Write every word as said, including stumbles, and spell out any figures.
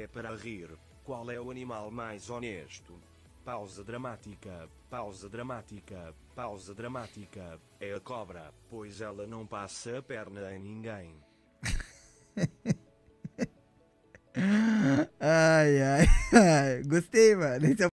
é para rir. Qual é o animal mais honesto? Pausa dramática, pausa dramática, pausa dramática. É a cobra, pois ela não passa a perna em ninguém. Ai, ai, ai. Gostei, mano. Esse é o